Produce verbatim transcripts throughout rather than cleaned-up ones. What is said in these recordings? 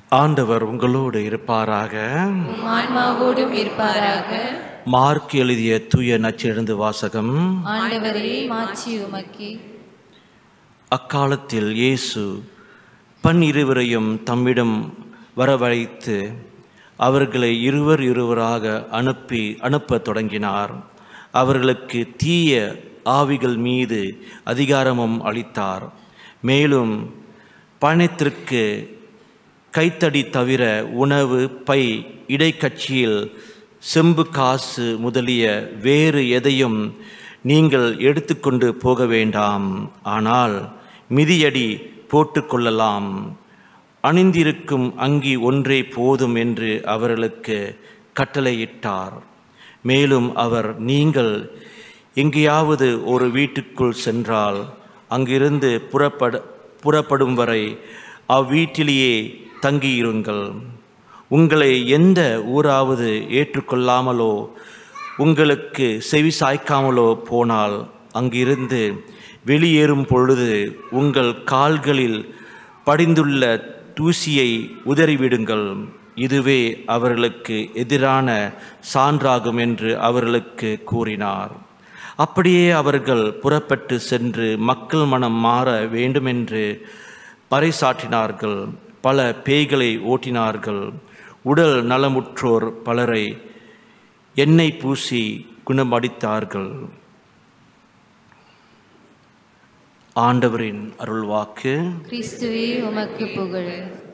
ஆண்டவர் உங்களோடு இருப்பாராக. ஆன்மாவோடும் இருப்பாராக. மார்க் எழுதிய தூய நற்செய்தி வாசகம். ஆண்டவரே மாட்சி உமக்கே. அக்காலத்தில் இயேசு பன்னிருவரையும் தம்மிடம் வரவழைத்து அவர்களை இருவர் இருவராக அனுப்பி அனுப்ப தொடங்கினார். அவர்களுக்கு தீய ஆவிகள் மீது அதிகாரமும் அளித்தார். மேலும் பயணத்திற்கு கைத்தடி தவிர உணவு, பை, இடைக்கட்சியில் செம்பு காசு முதலிய வேறு எதையும் நீங்கள் எடுத்துக்கொண்டு போக வேண்டாம். ஆனால் மிதியடி போட்டுக்கொள்ளலாம். அணிந்திருக்கும் அங்கி ஒன்றே போதும் என்று அவர்களுக்கு கட்டளையிட்டார். மேலும் அவர், நீங்கள் எங்கேயாவது ஒரு வீட்டுக்குள் சென்றால் அங்கிருந்து புறப்பட புறப்படும் வரை அவ்வீட்டிலேயே தங்கியிருங்கள். உங்களை எந்த ஊராவது ஏற்றுக்கொள்ளாமலோ உங்களுக்கு செவி சாய்க்காமலோ போனால் அங்கிருந்து வெளியேறும் பொழுது உங்கள் கால்களில் படிந்துள்ள தூசியை உதறிவிடுங்கள். இதுவே அவர்களுக்கு எதிரான சான்றாகும் என்று அவர்களுக்கு கூறினார். அப்படியே அவர்கள் புறப்பட்டு சென்று மக்கள் மனம் மாற வேண்டுமென்று பறைசாற்றினார்கள். பல பேய்களை ஓட்டினார்கள். உடல் நலமுற்றோர் பலரை எண்ணெய் பூசி குணமளித்தார்கள். ஆண்டவரின் அருள்வாக்கு. கிறிஸ்துவே உமக்கு புகழ்.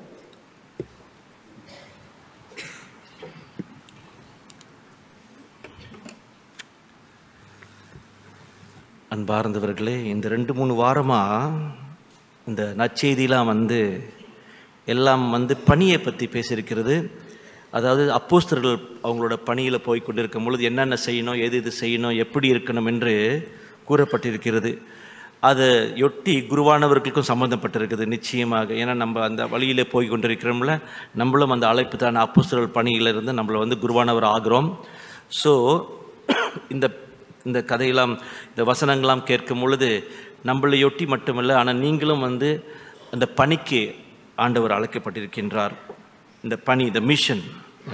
அன்பார்ந்தவர்களே, இந்த ரெண்டு மூணு வாரமாக இந்த நற்செய்திலாம் வந்து எல்லாம் வந்து பணியை பற்றி பேசியிருக்கிறது. அதாவது அப்போஸ்தலர்கள் அவங்களோட பணியில் போய் கொண்டிருக்கும் பொழுது என்னென்ன செய்யணும், எது இது செய்யணும், எப்படி இருக்கணும் என்று கூறப்பட்டிருக்கிறது. அதை ஒட்டி குருவானவர்களுக்கும் சம்மந்தப்பட்டிருக்குது நிச்சயமாக. ஏன்னா நம்ம அந்த வழியில் போய் கொண்டிருக்கிறோம்ல, நம்மளும் அந்த அழைப்பு தான அப்போஸ்தலர்கள் பணியிலிருந்து நம்மளை வந்து குருவானவர் ஆகிறோம். ஸோ இந்த இந்த கதையெல்லாம், இந்த வசனங்கள்லாம் கேட்கும் பொழுது நம்மளையொட்டி மட்டுமல்ல, ஆனால் நீங்களும் வந்து அந்த பணிக்கு ஆண்டவர் அழைக்கப்பட்டிருக்கின்றார். இந்த பணி, இந்த மிஷன்.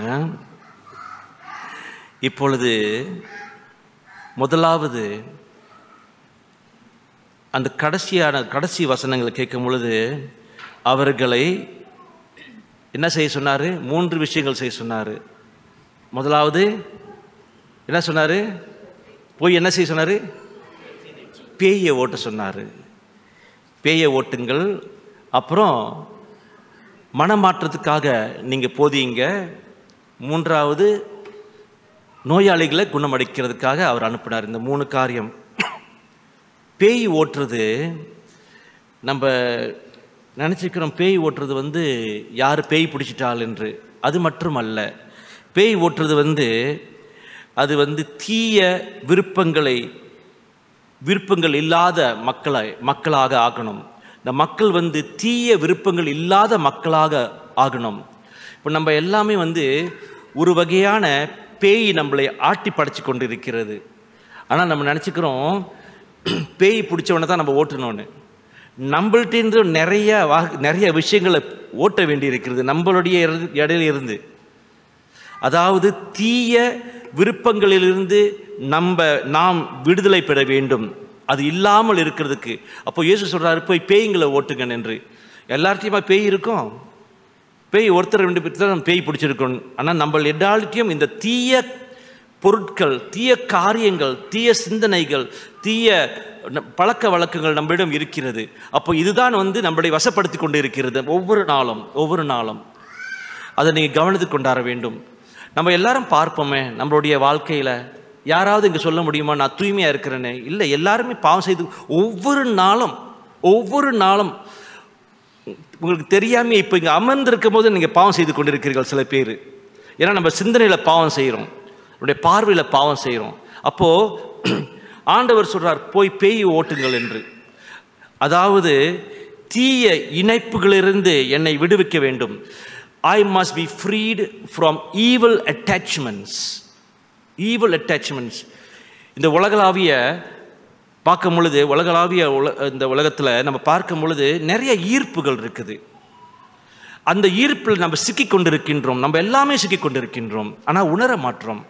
இப்பொழுது முதலாவது அந்த கடைசியான கடைசி வசனங்களை கேட்கும் பொழுது அவர்களை என்ன செய்ய சொன்னார்? மூன்று விஷயங்கள் செய்ய சொன்னார். முதலாவது என்ன சொன்னார்? போய் என்ன செய்ய சொன்னார்? பேயை ஓட்ட சொன்னார். பேயை ஓட்டுங்கள். அப்புறம் மனமாற்றத்துக்காக நீங்கள் போதிங்க. மூன்றாவது நோயாளிகளை குணமடைக்கிறதுக்காக அவர் அனுப்பினார். இந்த மூணு காரியம். பேய் ஓட்டுறது நம்ம நினச்சிக்கிறோம், பேய் ஓட்டுறது வந்து யார் பேய் பிடிச்சிட்டாள் என்று. அது மட்டுமல்ல, பேய் ஓட்டுறது வந்து அது வந்து தீய விருப்பங்களை விருப்பங்கள் இல்லாத மக்களை மக்களாக ஆகணும். இந்த மக்கள் வந்து தீய விருப்பங்கள் இல்லாத மக்களாக ஆகணும். இப்போ நம்ம எல்லாமே வந்து ஒரு வகையான பேய் நம்மளை ஆட்டி படைச்சி கொண்டு இருக்கிறது. ஆனால் நம்ம நினச்சிக்கிறோம் பேய் பிடிச்சவனை தான் நம்ம ஓட்டணும்னு. நம்மள்கிட்ட நிறைய வா நிறைய விஷயங்களை ஓட்ட வேண்டி இருக்கிறது நம்மளுடைய இடையில இருந்து. அதாவது தீய விருப்பங்களிலிருந்து நம்ம நாம் விடுதலை பெற வேண்டும், அது இல்லாமல் இருக்கிறதுக்கு. அப்போ இயேசு சொல்கிறாரு, போய் பேய்களை ஓட்டுங்க என்று. எல்லார்ட்டையுமா பேய் இருக்கும்? பேய் ஒருத்தர் ரெண்டு பேர் தான் பேய் பிடிச்சிருக்கோம். ஆனால் நம்ம எல்லார்ட்டையும் இந்த தீய பொருட்கள், தீய காரியங்கள், தீய சிந்தனைகள், தீய பழக்க வழக்கங்கள் நம்மளிடம் இருக்கிறது. அப்போ இதுதான் வந்து நம்மளை வசப்படுத்தி கொண்டு இருக்கிறது ஒவ்வொரு நாளும் ஒவ்வொரு நாளும். அதை நீங்கள் கவனித்து கொண்டாட வேண்டும். நம்ம எல்லாரும் பார்ப்போமே நம்மளுடைய வாழ்க்கையில். யாராவது இங்கே சொல்ல முடியுமா நான் தூய்மையாக இருக்கிறேன்னு? இல்லை, எல்லாருமே பாவம் செய்து ஒவ்வொரு நாளும் ஒவ்வொரு நாளும் உங்களுக்கு தெரியாமல் இப்போ இங்கே அமர்ந்திருக்கும் போது நீங்கள் பாவம் செய்து கொண்டிருக்கிறீர்கள் சில பேர். ஏன்னா நம்ம சிந்தனையில் பாவம் செய்கிறோம், நம்முடைய பார்வையில் பாவம் செய்கிறோம். அப்போது ஆண்டவர் சொல்கிறார், போய் பேய் ஓட்டுங்கள் என்று. அதாவது தீய இணைப்புகளிலிருந்து என்னை விடுவிக்க வேண்டும். I must be freed from evil attachments. Evil attachments. இந்த உலகளாவிய பார்க்கும் பொழுது, உலகளாவிய உல இந்த உலகத்தில் நம்ம பார்க்கும் பொழுது நிறைய ஈர்ப்புகள் இருக்குது. அந்த ஈர்ப்பில் நம்ம சிக்கி கொண்டிருக்கின்றோம். நம்ம எல்லாமே சிக்கி கொண்டிருக்கின்றோம், ஆனால் உணர மாற்றோம்.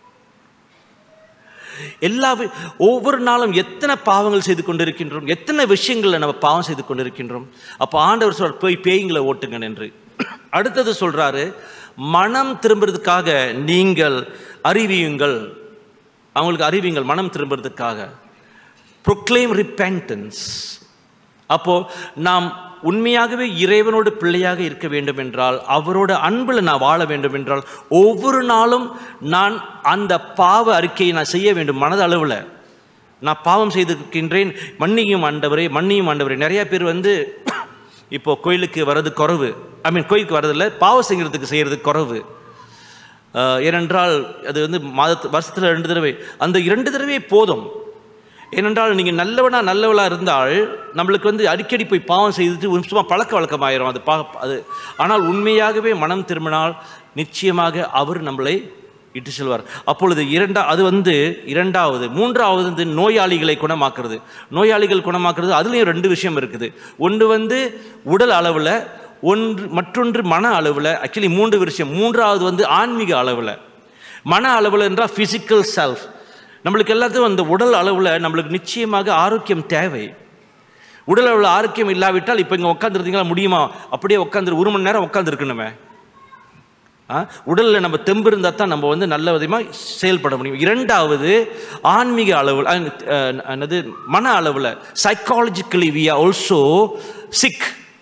எல்லா ஒவ்வொரு நாளும் எத்தனை பாவங்கள் செய்து கொண்டிருக்கின்றோம், எத்தனை விஷயங்களை நம்ம பாவம் செய்து கொண்டிருக்கின்றோம். அப்போ ஆண்டவர் சொல்றார், போய் பேய்களை ஓட்டுங்க என்று. அடுத்தது சொல்றாரு, மனம் திரும்புறதுக்காக நீங்கள் அறிவியுங்கள். அவங்களுக்கு அறிவியுங்கள் மனம் திரும்புறதுக்காக. proclaim repentance. அப்போ நாம் உண்மையாகவே இறைவனோடு பிள்ளையாக இருக்க வேண்டும் என்றால், அவரோட அன்பில் நான் வாழ வேண்டும் என்றால், ஒவ்வொரு நாளும் நான் அந்த பாவ அறிக்கையை நான் செய்ய வேண்டும். மனதளவில் நான் பாவம் செய்திருக்கின்றேன், மன்னியும் ஆண்டவரே, மன்னியும் ஆண்டவரே. நிறைய பேர் வந்து இப்போ கோயிலுக்கு வர்றது குறைவு. ஐ மீன் கோயிலுக்கு வர்றதில்ல, பாவம் செய்கிறதுக்கு செய்கிறது குறைவு. ஏனென்றால் அது வந்து மாதத்து வருஷத்தில் ரெண்டு தடவை, அந்த இரண்டு தடவை போதும். ஏனென்றால் நீங்கள் நல்லவனா நல்லவளாக இருந்தால் நம்மளுக்கு வந்து அடிக்கடி போய் பாவம் செய்துட்டு சும்மா பழக்க வழக்கமாயிரும் அது பா அது ஆனால் உண்மையாகவே மனம் திரும்பினால் நிச்சயமாக அவர் நம்மளை இட்டு செல்வார். அப்பொழுது இரண்டா அது வந்து இரண்டாவது. மூன்றாவது வந்து நோயாளிகளை குணமாக்குறது. நோயாளிகள் குணமாக்குறது அதுலேயும் ரெண்டு விஷயம் இருக்குது. ஒன்று வந்து உடல் அளவில், ஒன்று மற்றொன்று மன அளவில். ஆக்சுவலி மூன்று விஷயம். மூன்றாவது வந்து ஆன்மீக அளவில். மன அளவில் என்றால் ஃபிசிக்கல் செல்ஃப். நம்மளுக்கு எல்லாத்தையும் அந்த உடல் அளவில் நம்மளுக்கு நிச்சயமாக ஆரோக்கியம் தேவை. உடல் அளவில் ஆரோக்கியம் இல்லாவிட்டால் இப்போ இங்கே உட்காந்துருந்தீங்களா முடியுமா? அப்படியே உட்காந்துரு ஒரு மணி நேரம் உட்காந்துருக்கணுமே. உடலில் நம்ம தெம்பு இருந்தால் தான் நம்ம வந்து நல்ல விதமாக செயல்பட முடியும். இரண்டாவது ஆன்மீக அளவில், என்னது மன அளவில். Psychologically we are also sick.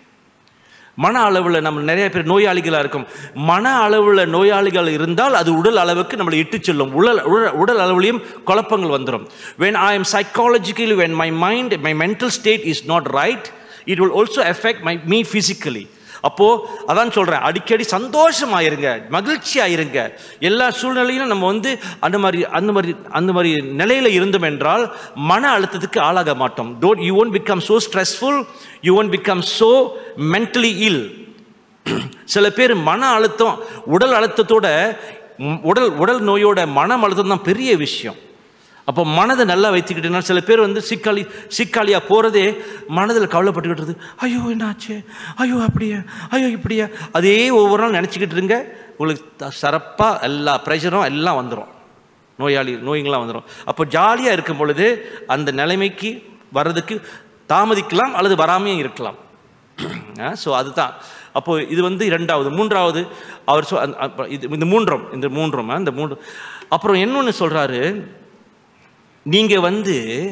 மன அளவில் நம்ம நிறைய பேர் நோயாளிகளாக இருக்கும். மன அளவில் நோயாளிகள் இருந்தால் அது உடல் அளவுக்கு நம்மளை இட்டு செல்லும். உடல் உடல் அளவுலையும் குழப்பங்கள் வந்துடும். when I am psychologically, when my mind, my mental state is not right, it will also affect my me physically. அப்போ அதான் சொல்றேன், அடிக்கடி சந்தோஷமாயிருங்க, மகிழ்ச்சி ஆயிருங்க. எல்லா சூழ்நிலையிலும் நம்ம வந்து அந்த மாதிரி அந்த மாதிரி அந்த மாதிரி நிலையில இருந்தோம் என்றால் மன அழுத்தத்துக்கு ஆளாக மாட்டோம். Don't you won't become so stressful, you won't become so mentally ill. சில பேர் மன அழுத்தம், உடல் அழுத்தத்தோட உடல் உடல் நோயோட மன அழுத்தம் தான் பெரிய விஷயம். அப்போ மனதை நல்லா வைத்துக்கிட்டீங்கன்னா, சில பேர் வந்து சிக்காளி சிக்காளியாக போகிறதே மனதில் கவலைப்பட்டுக்கிட்டு, ஐயோ என்னாச்சு, ஐயோ அப்படியா, ஐயோ இப்படியா, அதே ஒவ்வொரு நாள் நினச்சிக்கிட்டு இருங்க. உங்களுக்கு சிறப்பாக எல்லா ப்ரெஷரும் எல்லாம் வந்துடும், நோயாளி நோய்கள்லாம் வந்துடும். அப்போ ஜாலியாக இருக்கும் பொழுது அந்த நிலைமைக்கு வர்றதுக்கு தாமதிக்கலாம் அல்லது வராமையும் இருக்கலாம். ஸோ அதுதான். அப்போது இது வந்து இரண்டாவது. மூன்றாவது அவர் சொ இது இந்த மூன்றும் இந்த மூன்றும் இந்த மூன்று அப்புறம் இன்னொன்று சொல்கிறாரு, நீங்கள் வந்து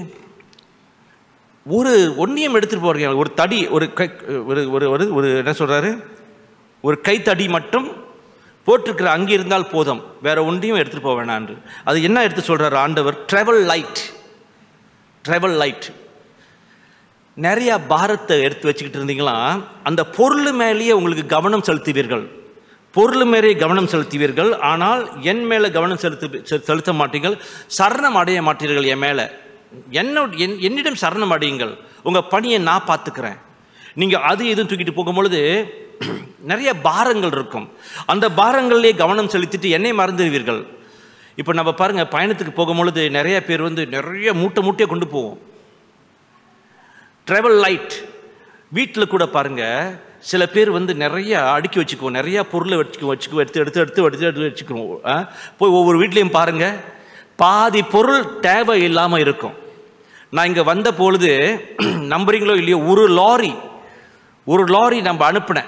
ஒரு ஒன்றியம் எடுத்துகிட்டு போகிறீங்க, ஒரு தடி, ஒரு கை ஒரு ஒரு ஒரு ஒரு என்ன சொல்கிறாரு, ஒரு கைத்தடி மட்டும் போட்டிருக்கிற அங்கே இருந்தால் போதும், வேறு ஒன்றையும் எடுத்துகிட்டு போக வேணான்று. அது என்ன எடுத்து சொல்கிறார் ஆண்டவர்? Travel light. Travel light. நிறையா பாரத்தை எடுத்து வச்சுக்கிட்டு இருந்தீங்களா, அந்த பொருள் மேலேயே உங்களுக்கு கவனம் செலுத்துவீர்கள். பொருள் மேலே கவனம் செலுத்துவீர்கள், ஆனால் என் மேலே கவனம் செலுத்து செலுத்த மாட்டீர்கள். சரணம் அடைய மாட்டீர்கள் என் மேலே. என்னோட என் என்னிடம் சரணம் அடையுங்கள், உங்கள் பணியை நான் பார்த்துக்கிறேன். நீங்கள் அது எதுவும் தூக்கிட்டு போகும்பொழுது நிறைய பாரங்கள் இருக்கும். அந்த பாரங்களிலே கவனம் செலுத்திட்டு என்னை மறந்துடுவீர்கள். இப்போ நம்ம பாருங்கள், பயணத்துக்கு போகும்பொழுது நிறைய பேர் வந்து நிறைய மூட்டை மூட்டையை கொண்டு போவோம். Travel light. வீட்டில் கூட பாருங்கள், சில பேர் வந்து நிறையா அடுக்கி வச்சுக்குவோம், நிறையா பொருளை வச்சுக்கு வச்சுக்குவோம் எடுத்து எடுத்து எடுத்து எடுத்து எடுத்து வச்சுக்குவோம். போய் ஒவ்வொரு வீட்லேயும் பாருங்கள், பாதி பொருள் தேவை இல்லாமல் இருக்கும். நான் இங்கே வந்த பொழுது நம்புறீங்களோ இல்லையோ, ஒரு லாரி ஒரு லாரி நம்ம அனுப்பினேன்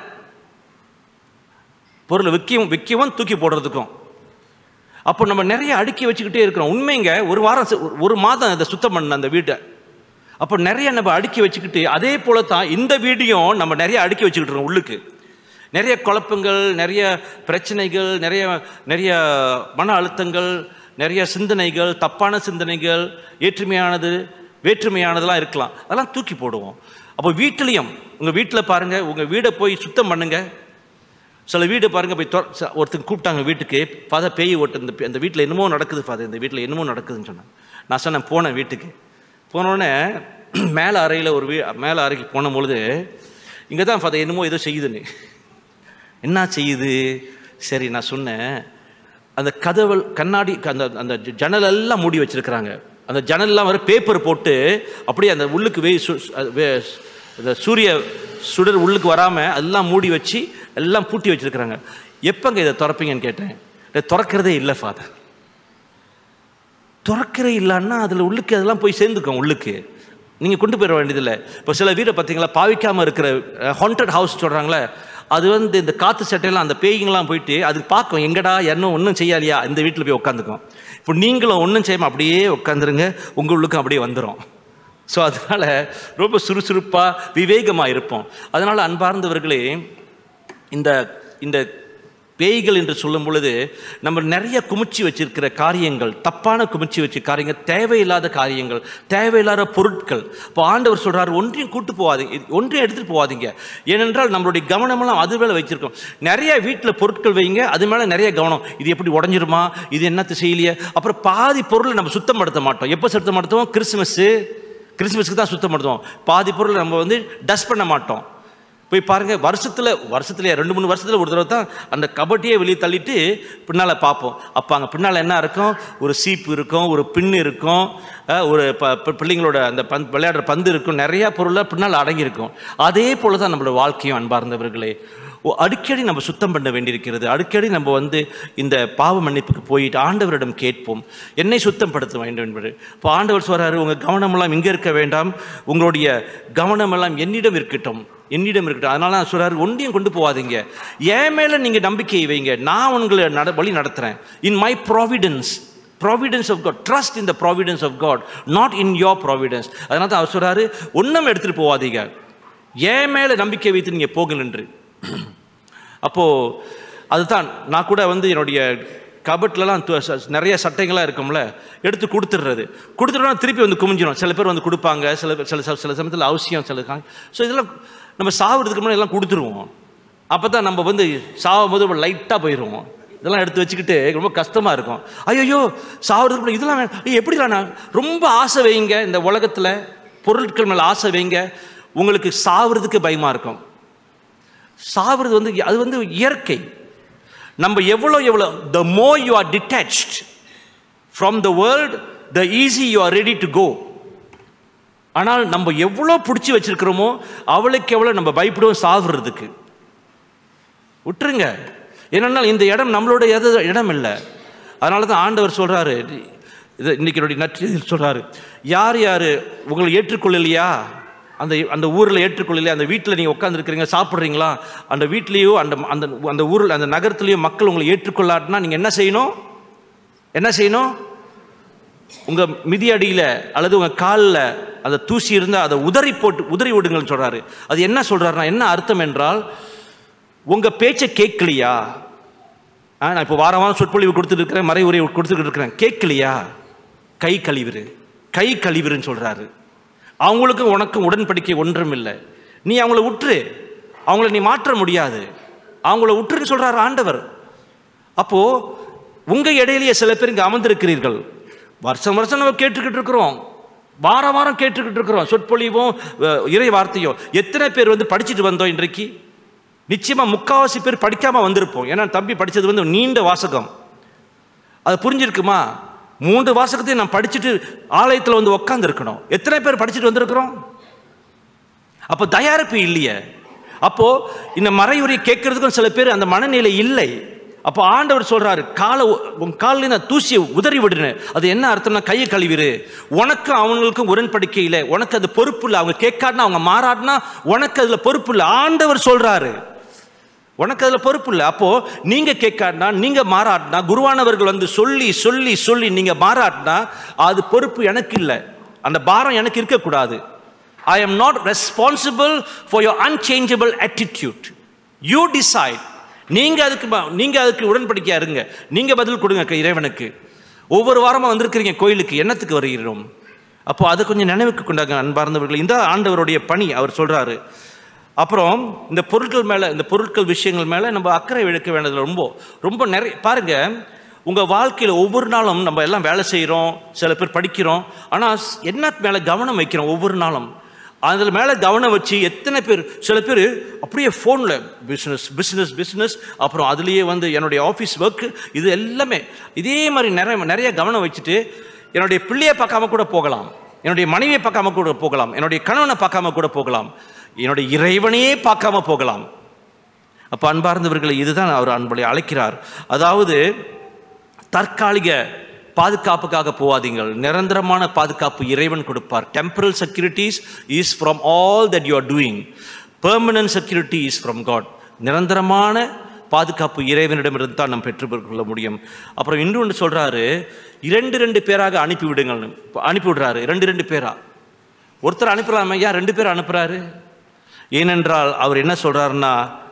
பொருளை விற்கவும் விற்கவும் தூக்கி போடுறதுக்கும். அப்போ நம்ம நிறைய அடுக்கி வச்சுக்கிட்டே இருக்கிறோம். உண்மைங்க, ஒரு வாரம் ஒரு மாதம் அதை சுத்தம் பண்ண அந்த வீட்டை. அப்போ நிறைய நம்ம அடுக்கி வச்சுக்கிட்டு, அதே போல தான் இந்த வீடியும் நம்ம நிறைய அடுக்கி வச்சுக்கிட்டு இருக்கோம். உள்ளுக்கு நிறைய குழப்பங்கள், நிறைய பிரச்சனைகள், நிறைய நிறைய மன அழுத்தங்கள், நிறைய சிந்தனைகள், தப்பான சிந்தனைகள், ஏற்றுமையானது வேற்றுமையானதெல்லாம் இருக்கலாம். அதெல்லாம் தூக்கி போடுவோம். அப்போ வீட்டிலையும், உங்கள் வீட்டில் பாருங்கள், உங்கள் வீடை போய் சுத்தம் பண்ணுங்கள். சில வீடு பாருங்கள், போய் ஒருத்தங்க கூப்பிட்டாங்க வீட்டுக்கு, ஃபாதர் பேய் ஓட்டு இந்த அந்த வீட்டில் என்னமோ நடக்குது ஃபாதர், இந்த வீட்டில் என்னமோ நடக்குதுன்னு சொன்னேன். நான் சொன்னேன், போனேன் வீட்டுக்கு. போனோடனே மேலே அறையில் ஒரு வீ மேலே அறைக்கு போன பொழுது, இங்கே தான் ஃபாதர் என்னமோ ஏதோ செய்யுதுன்னு. என்ன செய்யுது? சரி, நான் சொன்னேன், அந்த கதவல் கண்ணாடி அந்த அந்த ஜன்னலெல்லாம் மூடி வச்சுருக்கிறாங்க. அந்த ஜன்னல்லாம் வர பேப்பர் போட்டு அப்படியே அந்த உள்ளுக்கு வே அந்த சூரிய சுடர் உள்ளுக்கு வராமல் அதெல்லாம் மூடி வச்சு எல்லாம் பூட்டி வச்சுருக்குறாங்க. எப்போங்க இதை திறப்பீங்கன்னு கேட்டேன். இதை திறக்கிறதே இல்லை ஃபாதர். திறக்கிறே இல்லைன்னா அதில் உள்ளுக்கு அதெல்லாம் போய் சேர்ந்துக்கும். உள்ளுக்கு நீங்கள் கொண்டு போயிட வேண்டியதில்லை. இப்போ சில வீரை பார்த்தீங்களா, பாவிக்காமல் இருக்கிற ஹாண்டட் ஹவுஸ் சொல்கிறாங்களே, அது வந்து இந்த காற்று சட்டையெல்லாம் அந்த பேய்ங்கெல்லாம் போயிட்டு அது பார்க்கும், எங்கடா என்ன ஒன்றும் செய்யாலியா, இந்த வீட்டில் போய் உட்காந்துக்கும். இப்போ நீங்களும் ஒன்றும் செய்யாமல் அப்படியே உட்காந்துருங்க, உங்கள் உள்ளுக்கும் அப்படியே வந்துடும். ஸோ அதனால் ரொம்ப சுறுசுறுப்பாக விவேகமாக இருப்போம். அதனால் அன்பார்ந்தவர்களே, இந்த இந்த பேய்கள் என்று சொல்லும் பொழுது நம்ம நிறைய குமிச்சு வச்சிருக்கிற காரியங்கள், தப்பான குமிச்சு வச்ச காரியங்கள், தேவையில்லாத காரியங்கள், தேவையில்லாத பொருட்கள். இப்போ ஆண்டவர் சொல்கிறார், ஒன்றையும் கூட்டு போகாதீங்க, ஒன்றையும் எடுத்துகிட்டு போகாதீங்க. ஏனென்றால் நம்மளுடைய கவனமெல்லாம் அது மேலே வச்சுருக்கோம். நிறைய வீட்டில் பொருட்கள் வைங்க, அது மேலே நிறைய கவனம். இது எப்படி உடஞ்சிருமா, இது என்னத்து செய்யலையே. அப்புறம் பாதி பொருளை நம்ம சுத்தப்படுத்த மாட்டோம். எப்போ சுத்தப்படுத்துவோம்? கிறிஸ்துமஸ்ஸு கிறிஸ்துமஸ்க்கு தான் சுத்தப்படுத்துவோம். பாதி பொருளை நம்ம வந்து டஸ்ட் பண்ண மாட்டோம். போய் பாருங்கள், வருஷத்தில் வருஷத்துல ரெண்டு மூணு வருஷத்தில் ஒரு தடவை தான் அந்த கபட்டியே வெளியே தள்ளிட்டு பின்னால் பார்ப்போம். அப்போ அங்கே பின்னால் என்ன இருக்கும்? ஒரு சீப்பு இருக்கும், ஒரு பின்னு இருக்கும், ஒரு ப பிள்ளைங்களோட அந்த பந்த் விளையாடுற பந்து இருக்கும், நிறையா பொருளாக பின்னால் அடங்கியிருக்கும். அதே போல் தான் நம்மளோட வாழ்க்கையும் அன்பார்ந்தவர்களே. அடிக்கடி நம்ம சுத்தம் பண்ண வேண்டியிருக்கிறது. அடிக்கடி நம்ம வந்து இந்த பாவ மன்னிப்புக்கு போயிட்டு ஆண்டவரிடம் கேட்போம், என்னை சுத்தப்படுத்த வேண்டும் என்பது. இப்போ ஆண்டவர் சொல்கிறாரு, உங்கள் கவனமெல்லாம் இங்கே இருக்க வேண்டாம், உங்களுடைய கவனமெல்லாம் என்னிடம் இருக்கட்டும், என்னிடம் இருக்கட்டும். அதனால நான் சொல்கிறாரு, ஒன்றையும் கொண்டு போகாதீங்க, என் மேலே நீங்கள் நம்பிக்கை வைங்க, நான் உங்களை நட வழி நடத்துகிறேன். In my providence, providence of God, trust in the providence of God, not in your providence. அதனால தான் அவர் சொல்கிறாரு, ஒன்றும் எடுத்துகிட்டு போகாதீங்க, என் மேலே நம்பிக்கை வைத்து நீங்கள் போகல் என்று. அப்போது அதுதான் நான் கூட வந்து என்னுடைய கபட்லலாம் நிறைய சட்டைகள்லாம் இருக்கும்ல, எடுத்து கொடுத்துட்றது. கொடுத்துட்டோம்னா திருப்பி வந்து குமிஞ்சிடும். சில பேர் வந்து கொடுப்பாங்க, சில சில சில சமயத்தில் அவசியம் சில. ஸோ இதெல்லாம் நம்ம சாவுறதுக்கு முன்னாடி எல்லாம் கொடுத்துருவோம். அப்போ தான் நம்ம வந்து சாவும் போது ரொம்ப லைட்டாக போயிடுவோம். இதெல்லாம் எடுத்து வச்சுக்கிட்டு ரொம்ப கஷ்டமாக இருக்கும். ஐயோ சாவுறதுக்கு முன்னாடி இதெல்லாம் எப்படிலாம், நான் ரொம்ப ஆசை வைங்க, இந்த உலகத்தில் பொருட்கள் மேலே ஆசை வைங்க, உங்களுக்கு சாவுறதுக்கு பயமாக இருக்கும். சாவுறது வந்து அது வந்து இயற்கை. நம்ம எவ்வளோ எவ்வளோ the more you are detached from the world, the easy you are ready to go. ஆனால் நம்ம எவ்வளோ பிடிச்சி வச்சிருக்கிறோமோ அவளுக்கு எவ்வளோ நம்ம பயப்படுவோம் சாவுறதுக்கு. விட்டுருங்க, ஏன்னா இந்த இடம் நம்மளோட எது இடம் இல்லை. அதனால தான் ஆண்டவர் சொல்கிறாரு, இது இன்னைக்கு என்னுடைய நற்செய்தியில் சொல்கிறாரு, யார் யார் உங்களை ஏற்றுக்கொள்ளலையா, அந்த அந்த ஊரில் ஏற்றுக்கொள்ளலையா, அந்த வீட்டில் நீங்கள் உட்காந்துருக்கிறீங்க சாப்பிட்றீங்களா, அந்த வீட்லேயோ அந்த அந்த அந்த ஊரில் அந்த நகரத்துலேயோ மக்கள் உங்களை ஏற்றுக்கொள்ளாட்டினா நீங்கள் என்ன செய்யணும்? என்ன செய்யணும்? உங்கள் மிதியடியில் அல்லது உங்கள் காலில் அந்த தூசி இருந்தால் அதை உதறி போட்டு உதறி விடுங்கள்னு சொல்கிறாரு. அது என்ன சொல்கிறாருன்னா, என்ன அர்த்தம் என்றால், உங்கள் பேச்சை கேட்கலையா, நான் இப்போ வாரம் வாரம் சொற்பொழிவு கொடுத்துட்டு இருக்கிறேன், மறை உரை கொடுத்துக்கிட்டு இருக்கிறேன், கேட்கலையா, கை கழிவுறு, கை கழிவுறுன்னு சொல்கிறாரு. அவங்களுக்கும் உனக்கும் உடன்படிக்கை ஒன்றும் இல்லை, நீ அவங்கள விட்டுரு, அவங்கள நீ மாற்ற முடியாது, அவங்கள விட்டுருன்னு சொல்கிறார் ஆண்டவர். அப்போது உங்கள் இடையிலேயே சில பேர் இங்கே அமர்ந்திருக்கிறீர்கள், வருஷம் வருஷம் நம்ம கேட்டுக்கிட்டு இருக்கிறோம், வாரம் வாரம் கேட்டுக்கிட்டு இருக்கிறோம் சொற்பொழிவும் இறை வார்த்தையும். எத்தனை பேர் வந்து படிச்சுட்டு வந்தோம் இன்றைக்கு? நிச்சயமாக முக்கால்வாசி பேர் படிக்காமல் வந்திருப்போம். ஏன்னா தம்பி படித்தது வந்து நீண்ட வாசகம், அது புரிஞ்சிருக்குமா? மூன்று வாசகத்தையும் நான் படிச்சுட்டு ஆலயத்தில் வந்து உட்காந்துருக்கணும். எத்தனை பேர் படிச்சுட்டு வந்திருக்கிறோம்? அப்போ தயாரிப்பு இல்லையே. அப்போது இந்த மறையுரை கேட்கறதுக்கும் சில பேர் அந்த மனநிலை இல்லை. அப்போ ஆண்டவர் சொல்கிறாரு, காலை உன் காலில் நான் தூசியை உதறி விடுறேன். அது என்ன அர்த்தம்னா, கையை கழுவிரு. உனக்கும் அவங்களுக்கும் உடன்படிக்கை இல்லை, உனக்கு அது பொறுப்பு இல்லை. அவங்க கேட்காட்டினா அவங்க மாறாட்டினா உனக்கு அதில் பொறுப்பு இல்லை. ஆண்டவர் சொல்கிறாரு, உனக்கு அதில் பொறுப்பு இல்லை. அப்போது நீங்கள் கேட்காட்டினா, நீங்கள் மாறாட்டினா, குருவானவர்கள் வந்து சொல்லி சொல்லி சொல்லி நீங்கள் மாறாட்டினா அது பொறுப்பு எனக்கு இல்லை, அந்த பாரம் எனக்கு இருக்கக்கூடாது. I am not responsible for your unchangeable attitude. You decide. நீங்கள் அதுக்கு நீங்கள் அதுக்கு உடன்படிக்கையாக இருங்க, நீங்கள் பதில் கொடுங்க இறைவனுக்கு. ஒவ்வொரு வாரமாக வந்திருக்கிறீங்க கோயிலுக்கு, என்னத்துக்கு வருகிறோம்? அப்போ அதை கொஞ்சம் நினைவுக்கு கொண்டாங்க அன்பார்ந்தவர்கள். இந்த ஆண்டவருடைய பணி அவர் சொல்கிறாரு. அப்புறம் இந்த பொருட்கள் மேலே, இந்த பொருட்கள் விஷயங்கள் மேலே நம்ம அக்கறை இழக்க வேண்டியது ரொம்ப ரொம்ப நிறைய. பாருங்கள், உங்கள் வாழ்க்கையில் ஒவ்வொரு நாளும் நம்ம எல்லாம் வேலை செய்கிறோம், சில பேர் படிக்கிறோம், ஆனால் என்ன மேலே கவனம் வைக்கிறோம் ஒவ்வொரு நாளும்? அதில் மேலே கவனம் வச்சு எத்தனை பேர், சில பேர் அப்படியே ஃபோனில் பிஸ்னஸ் பிஸ்னஸ் பிஸ்னஸ் அப்புறம் அதுலேயே வந்து என்னுடைய ஆஃபீஸ் ஒர்க்கு, இது எல்லாமே இதே மாதிரி நிறைய நிறைய கவனம் வச்சுட்டு என்னுடைய பிள்ளையை பார்க்காம கூட போகலாம், என்னுடைய மனைவியை பார்க்காம கூட போகலாம், என்னுடைய கணவனை பார்க்காம கூட போகலாம், என்னுடைய இறைவனையே பார்க்காம போகலாம். அப்போ அன்பார்ந்தவர்களை இதுதான் அவர் அன்பளை அழைக்கிறார். அதாவது தற்காலிக பாதுகாப்புக்காக போவாதீங்கள், நிரந்தரமான பாதுகாப்பு இறைவன் கொடுப்பார். Temporal securities is from all that you are doing, permanent security is from God. நிரந்தரமான பாதுகாப்பு இறைவனிடமிருந்து தான் நம்ம பெற்றுக்கொள்ள முடியும். அப்புறம் இன்னொன்று சொல்கிறாரு, இரண்டு ரெண்டு பேராக அனுப்பிவிடுங்கள்னு. அனுப்பிவிடுறாரு ரெண்டு ரெண்டு பேரா. ஒருத்தர் அனுப்புகிறாம ஐயா ரெண்டு பேர் அனுப்புகிறாரு. ஏனென்றால் அவர் என்ன சொல்கிறாருன்னா,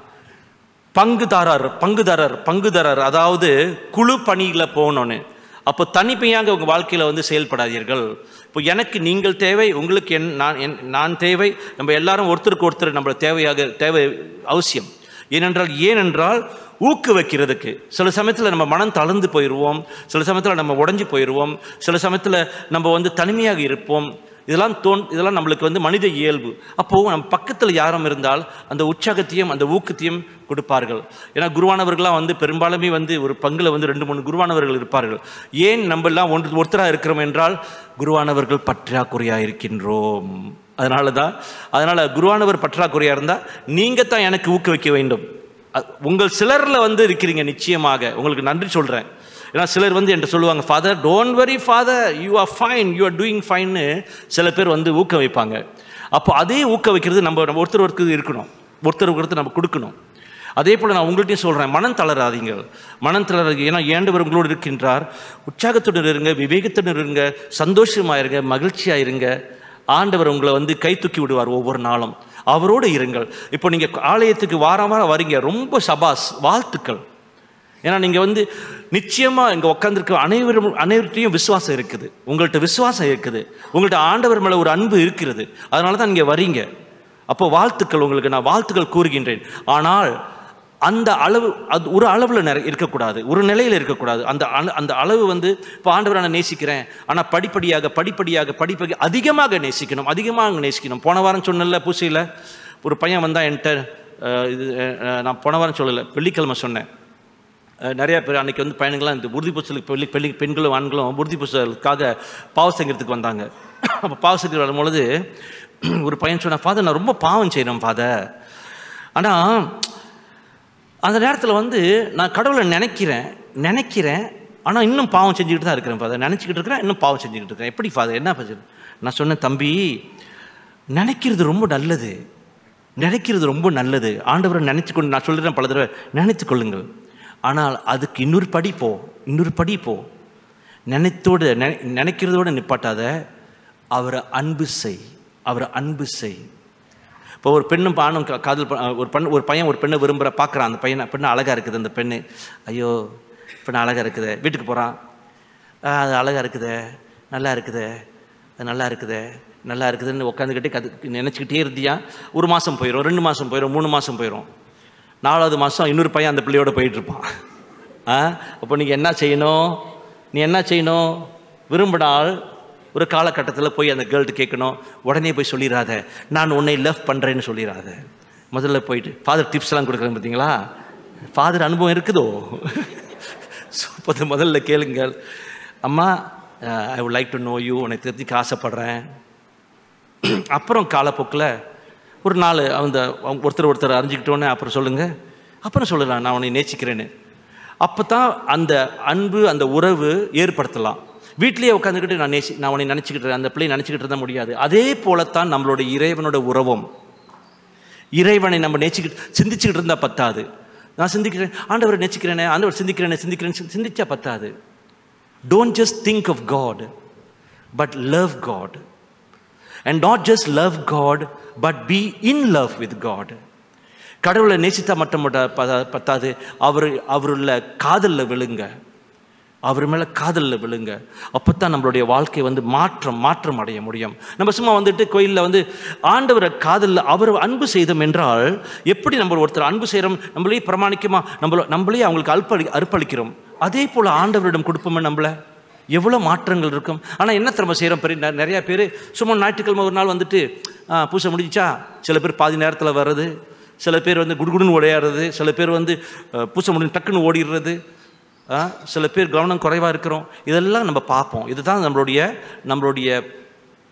பங்குதாரர் பங்குதாரர் பங்குதாரர் அதாவது குழு பணியில் போகணுன்னு. அப்போ தனிமையாக உங்கள் வாழ்க்கையில் வந்து செயல்படாதீர்கள். இப்போ எனக்கு நீங்கள் தேவை, உங்களுக்கு என் நான் என் நான் தேவை. நம்ம எல்லாரும் ஒருத்தருக்கு ஒருத்தர் நம்மளை தேவையாக தேவை அவசியம். ஏனென்றால் ஏனென்றால் ஊக்குவிக்கிறதுக்கு சில சமயத்தில் நம்ம மனம் தளர்ந்து போயிடுவோம், சில சமயத்தில் நம்ம உடஞ்சி போயிடுவோம், சில சமயத்தில் நம்ம வந்து தனிமையாக இருப்போம். இதெல்லாம் தோன் இதெல்லாம் நம்மளுக்கு வந்து மனித இயல்பு. அப்போது நம்ம பக்கத்தில் யாரும் இருந்தால் அந்த உற்சாகத்தையும் அந்த ஊக்கத்தையும் கொடுப்பார்கள். ஏன்னா குருவானவர்கள்லாம் வந்து பெரும்பாலுமே வந்து ஒரு பங்கில் வந்து ரெண்டு மூணு குருவானவர்கள் இருப்பார்கள். ஏன் நம்ம எல்லாம் ஒன்று ஒருத்தராக இருக்கிறோம் என்றால் குருவானவர்கள் பற்றாக்குறையாக இருக்கின்றோம். அதனால தான் அதனால் குருவானவர் பற்றாக்குறையாக இருந்தால் நீங்கள் தான் எனக்கு ஊக்குவிக்க வேண்டும். உங்கள் சிலரில் வந்து இருக்கிறீங்க, நிச்சயமாக உங்களுக்கு நன்றி சொல்கிறேன். ஏன்னா சிலர் வந்து என்கிட்ட சொல்லுவாங்க, father don't worry father, you are fine, you are doing ஃபைன்னு சில பேர் வந்து ஊக்குவிப்பாங்க. அப்போ அதே ஊக்குவிக்கிறது நம்ம நம்ம ஒருத்தர் ஒருத்தருக்கு இருக்கணும், ஒருத்தர் ஒருத்தர் நம்ம கொடுக்கணும். அதே போல் நான் உங்கள்கிட்டையும் சொல்கிறேன், மனம் தளராதீங்க, மனம் தளராதீங்க. ஏன்னா ஆண்டவர் உங்களோடு இருக்கின்றார். உற்சாகத்துடன் இருங்க, விவேகத்துடன் இருங்க, சந்தோஷமாக இருங்க, மகிழ்ச்சியாக இருங்க. ஆண்டவர் உங்களை வந்து கை தூக்கி விடுவார் ஒவ்வொரு நாளும். அவரோடு இருங்கள். இப்போ நீங்கள் ஆலயத்துக்கு வாரம் வாரம் வரீங்க, ரொம்ப சபாஸ், வாழ்த்துக்கள். ஏன்னா நீங்கள் வந்து நிச்சயமாக இங்கே உட்காந்துருக்க அனைவரும் அனைவர்கிட்டையும் விசுவாசம் இருக்குது, உங்கள்கிட்ட விசுவாசம் இருக்குது, உங்கள்கிட்ட ஆண்டவர் மேலே ஒரு அன்பு இருக்கிறது. அதனால தான் நீங்கள் வரீங்க. அப்போ வாழ்த்துக்கள், உங்களுக்கு நான் வாழ்த்துக்கள் கூறுகின்றேன். ஆனால் அந்த அளவு அது ஒரு அளவில் நிறை இருக்கக்கூடாது, ஒரு நிலையில் இருக்கக்கூடாது. அந்த அந்த அளவு வந்து இப்போ ஆண்டவரை நான் நேசிக்கிறேன், ஆனால் படிப்படியாக படிப்படியாக படிப்படி அதிகமாக நேசிக்கணும், அதிகமாக நேசிக்கணும். போன வாரம் சொன்னல பூசையில் ஒரு பையன் வந்தால் என்கிட்ட, இது நான் போன வாரம் சொல்லலை, வெள்ளிக்கிழமை சொன்னேன். நிறையா பேர் அன்றைக்கி வந்து பையனுங்களாம் இந்த உறுதி பூசலுக்கு பெள்ளி பெள்ளி பெண்களும் ஆண்களும் உறுதி பூசலுக்காக பாவம் செய்கிறதுக்கு வந்தாங்க. அப்போ பாவம் செய்கிற வரும்பொழுது ஒரு பையன் சொன்னான், ஃபாதர் நான் ரொம்ப பாவம் செய்யணும் ஃபாதர், ஆனால் அந்த நேரத்தில் வந்து நான் கடவுளை நினைக்கிறேன் நினைக்கிறேன் ஆனால் இன்னும் பாவம் செஞ்சுக்கிட்டு தான் இருக்கிறேன் ஃபாதர், நினச்சிக்கிட்டு இருக்கிறேன், இன்னும் பாவம் செஞ்சுக்கிட்டு இருக்கிறேன். எப்படி ஃபாதர், என்ன ஃபாதர்? நான் சொன்னேன், தம்பி நினைக்கிறது ரொம்ப நல்லது, நினைக்கிறது ரொம்ப நல்லது. ஆண்டவரை நினச்சி கொண்டு நான் சொல்கிறேன் பல தடவை, நினைத்து கொள்ளுங்கள். ஆனால் அதுக்கு இன்னொரு படி போ, இன்னொரு படி போ. நினைத்தோடு நினை நினைக்கிறதோடு நிப்பாட்டாத, அவரை அன்பு செய், அவரை அன்பு செய். இப்போ ஒரு பெண்ணும் பானும் காதல் ஒரு பெண் ஒரு பையன் ஒரு பெண்ணை விரும்புகிற பார்க்குறான், அந்த பையனை பெண்ணை அழகாக இருக்குது, அந்த பெண்ணு ஐயோ பெண்ணை அழகாக இருக்குது, வீட்டுக்கு போகிறான், அது அழகாக இருக்குதே, நல்லா இருக்குதே, அது நல்லா இருக்குதே, நல்லா இருக்குதுன்னு உட்காந்துக்கிட்டே கது நினச்சிக்கிட்டே இருந்தியா, ஒரு மாதம் போயிடும், ரெண்டு மாதம் போயிடும், மூணு மாதம் போயிடும், நாலாவது மாதம் இன்னொரு பையன் அந்த பிள்ளையோட போயிட்டுருப்பான். ஆ அப்போ நீங்கள் என்ன செய்யணும், நீ என்ன செய்யணும், விரும்பினால் ஒரு காலகட்டத்தில் போய் அந்த கேர்ள்ட்டு கேட்கணும். உடனே போய் சொல்லிடாத நான் உன்னை லவ் பண்ணுறேன்னு சொல்லிடாத. முதல்ல போயிட்டு ஃபாதர் டிப்ஸ்லாம் கொடுக்குறேன் பார்த்தீங்களா, ஃபாதர் அனுபவம் இருக்குதோ. ஸோ முதல்ல கேளுங்கள், அம்மா I would like to know you, உன்னை தெரிஞ்சுக்க ஆசைப்பட்றேன். அப்புறம் காலப்போக்கில் ஒரு நாள் அந்த ஒருத்தர் ஒருத்தர் அறிஞ்சிக்கிட்டோன்னே அப்புறம் சொல்லுங்கள், அப்புறம் சொல்லலாம் நான் உன்னை நேசிக்கிறேன்னு. அப்போ தான் அந்த அன்பு அந்த உறவு ஏற்படுத்தலாம். வீட்லேயே உட்காந்துக்கிட்டு நான் நேசி நான் உன்னை நினச்சிக்கிட்டு அந்த பிள்ளையை நினச்சிக்கிட்டு இருந்தால் முடியாது. அதே போலத்தான் நம்மளோட இறைவனோட உறவும். இறைவனை நம்ம நேசிக்கிட்டு சிந்திச்சுக்கிட்டு இருந்தால் பத்தாது. நான் சிந்திக்கிறேன் ஆண்டவரை நேசிக்கிறேனே, ஆண்டவர் சிந்திக்கிறேனே சிந்திக்கிறேன்னு சிந்திச்சா பத்தாது. Don't just think of God but love God. And not just love God, but be in love with God. கடவுளை நேசித்தா மட்டும் பத்தாது, அவர் அவருள்ள காதலில் விழுங்க, அவர் மேலே காதலில் விழுங்க. அப்போ தான் நம்மளுடைய வாழ்க்கை வந்து மாற்றம் மாற்றம் அடைய முடியும். நம்ம சும்மா வந்துட்டு கோயிலில் வந்து ஆண்டவரை காதலில் அவர் அன்பு செய்தோம் என்றால், எப்படி நம்ம ஒருத்தர் அன்பு செய்கிறோம், நம்மளே பிரமாணிக்கமா நம்மள நம்மளே அவங்களுக்கு அல்பளி அர்ப்பணிக்கிறோம். அதே போல் ஆண்டவரிடம் கொடுப்போமே நம்மளை, எவ்வளோ மாற்றங்கள் இருக்கும். ஆனால் என்ன திறமை செய்கிறோம், பெரிய நிறையா பேர் சும்மா ஞாயிற்றுக்கிழமை ஒரு நாள் வந்துட்டு பூசை முடிஞ்சா, சில பேர் பாதி நேரத்தில் வர்றது, சில பேர் வந்து குடுகுடுன்னு உடையாடுறது, சில பேர் வந்து பூசை முடிஞ்சு டக்குன்னு ஓடிடுறது, சில பேர் கவனம் குறைவாக இருக்கிறோம். இதெல்லாம் நம்ம பார்ப்போம். இதுதான் நம்மளுடைய நம்மளுடைய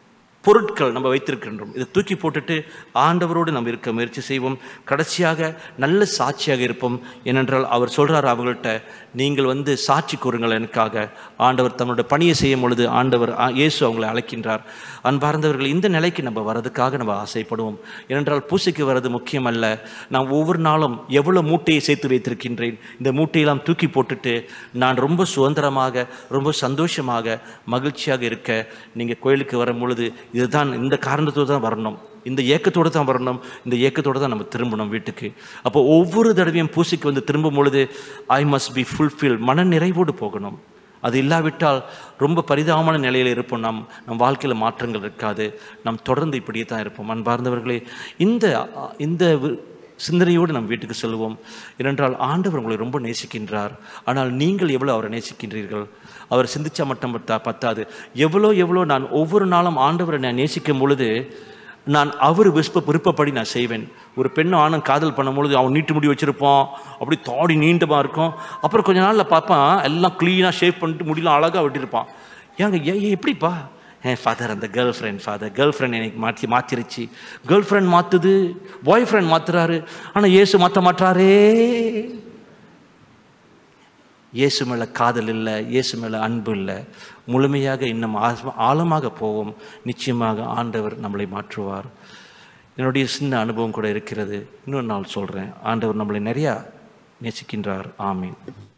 பொருட்கள் நம்ம வைத்திருக்கின்றோம். இதை தூக்கி போட்டுட்டு ஆண்டவரோடு நம்ம இருக்க முயற்சி செய்வோம். கடைசியாக நல்ல சாட்சியாக இருப்போம். ஏனென்றால் அவர் சொல்கிறார் அவங்கள்ட்ட, நீங்கள் வந்து சாட்சி கூறுங்கள் எனக்காக. ஆண்டவர் தன்னோட பணியை செய்யும் பொழுது ஆண்டவர் இயேசு அவங்களை அழைக்கின்றார். அன்பார்ந்தவர்கள், இந்த நிலைக்கு நம்ம வரதுக்காக நம்ம ஆசைப்படுவோம். ஏனென்றால் பூசைக்கு வர்றது முக்கியம் அல்ல. நான் ஒவ்வொரு நாளும் எவ்வளோ மூட்டையை சேர்த்து வைத்திருக்கின்றேன், இந்த மூட்டையெல்லாம் தூக்கி போட்டுட்டு நான் ரொம்ப சுதந்திரமாக ரொம்ப சந்தோஷமாக மகிழ்ச்சியாக இருக்க நீங்கள் கோயிலுக்கு வரும் பொழுது இதுதான், இந்த காரணத்தோடு தான் வரணும், இந்த ஏக்கத்தோடு தான் வரணும், இந்த ஏக்கத்தோடு தான் நம்ம திரும்பணும் வீட்டுக்கு. அப்போ ஒவ்வொரு தடவையும் பூசைக்கு வந்து திரும்பும் பொழுது ஐ மஸ்ட் பி ஃபுல்ஃபில், மன நிறைவோடு போகணும். அது இல்லாவிட்டால் ரொம்ப பரிதாபமான நிலையில் இருப்போம். நம் நம் வாழ்க்கையில் மாற்றங்கள் இருக்காது. நாம் தொடர்ந்து இப்படியே தான் இருப்போம். அன்பார்ந்தவர்களே, இந்த இந்த சிந்தனையோடு நம் வீட்டுக்கு செல்வோம். ஏனென்றால் ஆண்டவர் உங்களை ரொம்ப நேசிக்கின்றார். ஆனால் நீங்கள் எவ்வளோ அவரை நேசிக்கின்றீர்கள்? அவர் சிந்திச்சா மட்டும் பத்தா பத்தாது எவ்வளோ எவ்வளோ நான் ஒவ்வொரு நாளும் ஆண்டவரை நான் நேசிக்கும் பொழுது நான் அவர் விருப்ப விருப்பப்படி நான் செய்வேன். ஒரு பெண்ணு ஆணும் காதல் பண்ணும்பொழுது அவன் நீட்டு முடி வச்சுருப்பான், அப்படி தாடி நீண்டமாக இருக்கும். அப்புறம் கொஞ்ச நாளில் பார்ப்பான் எல்லாம் க்ளீனாக ஷேவ் பண்ணிட்டு முடியலாம் அழகாக வெட்டியிருப்பான். ஏங்க ஏ எப்படிப்பா? என் ஃபாதர் அந்த girl friend father girl friend எனக்கு மாற்றி மாற்றிருச்சு. கேர்ள் ஃப்ரெண்ட் மாற்றுது, பாய் ஃப்ரெண்ட் மாற்றுறாரு, ஆனால் இயேசு மாற்ற மாட்டாரே. இயேசு மேலே காதல் இல்லை, இயேசு மேலே அன்பு இல்லை. முழுமையாக இன்னும் ஆழமாக போவோம். நிச்சயமாக ஆண்டவர் நம்மளை மாற்றுவார். என்னுடைய சின்ன அனுபவம் கூட இருக்கிறது. இன்னொரு நாள் சொல்கிறேன். ஆண்டவர் நம்மளை நிறையா நேசிக்கின்றார். ஆமீன்.